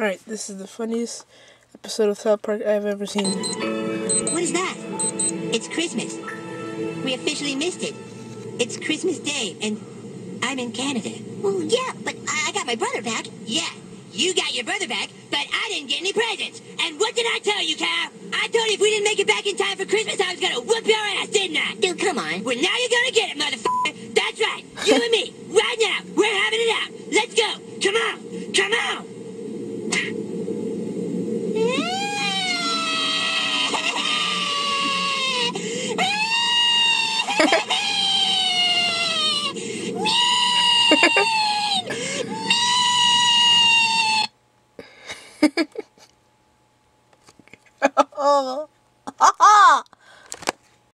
Alright, this is the funniest episode of South Park I've ever seen. What is that? It's Christmas. We officially missed it. It's Christmas Day, and I'm in Canada. Well, yeah, but I got my brother back. Yeah, you got your brother back, but I didn't get any presents. And what did I tell you, Kyle? I told you if we didn't make it back in time for Christmas, I was gonna whoop your ass, didn't I? Dude, come on. Well, now you're gonna get it, motherfucker. That's right. You and me, right now. We're having it out. Let's go. Come on. Come on. Oh.